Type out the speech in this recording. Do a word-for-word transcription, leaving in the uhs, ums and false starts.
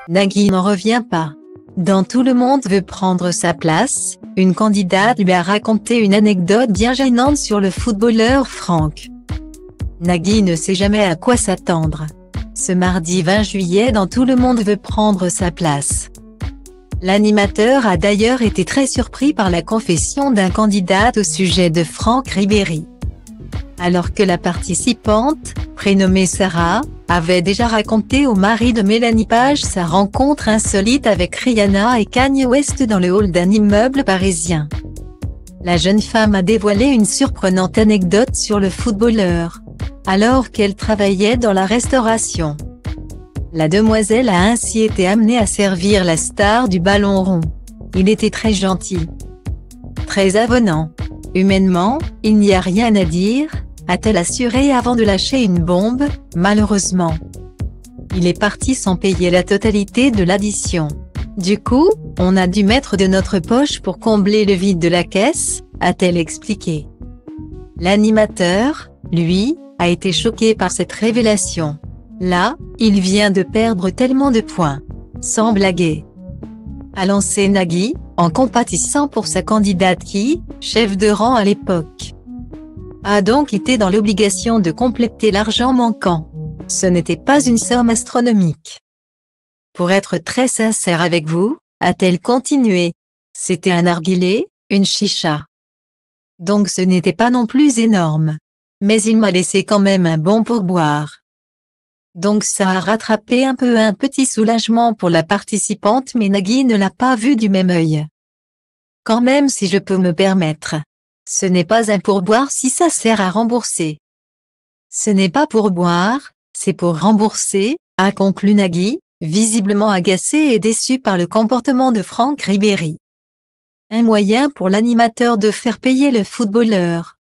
Nagui n'en revient pas. Dans Tout le monde veut prendre sa place, une candidate lui a raconté une anecdote bien gênante sur le footballeur Franck. Nagui ne sait jamais à quoi s'attendre. Ce mardi vingt juillet dans Tout le monde veut prendre sa place. L'animateur a d'ailleurs été très surpris par la confession d'un candidat au sujet de Franck Ribéry. Alors que la participante, prénommée Sarah, avait déjà raconté au mari de Mélanie Page sa rencontre insolite avec Rihanna et Kanye West dans le hall d'un immeuble parisien. La jeune femme a dévoilé une surprenante anecdote sur le footballeur, alors qu'elle travaillait dans la restauration. La demoiselle a ainsi été amenée à servir la star du ballon rond. Il était très gentil, très avenant. Humainement, il n'y a rien à dire, a-t-elle assuré avant de lâcher une bombe. Malheureusement, il est parti sans payer la totalité de l'addition. Du coup, on a dû mettre de notre poche pour combler le vide de la caisse, a-t-elle expliqué. L'animateur, lui, a été choqué par cette révélation. Là, il vient de perdre tellement de points. Sans blaguer, a lancé Nagui, en compatissant pour sa candidate qui, chef de rang à l'époque, a donc été dans l'obligation de compléter l'argent manquant. Ce n'était pas une somme astronomique. Pour être très sincère avec vous, a-t-elle continué, c'était un narguilé, une chicha. Donc ce n'était pas non plus énorme. Mais il m'a laissé quand même un bon pourboire. Donc ça a rattrapé un peu un petit soulagement pour la participante, mais Nagui ne l'a pas vu du même œil. Quand même, si je peux me permettre. Ce n'est pas un pourboire si ça sert à rembourser. Ce n'est pas pour boire, c'est pour rembourser, a conclu Nagui, visiblement agacé et déçu par le comportement de Franck Ribéry. Un moyen pour l'animateur de faire payer le footballeur.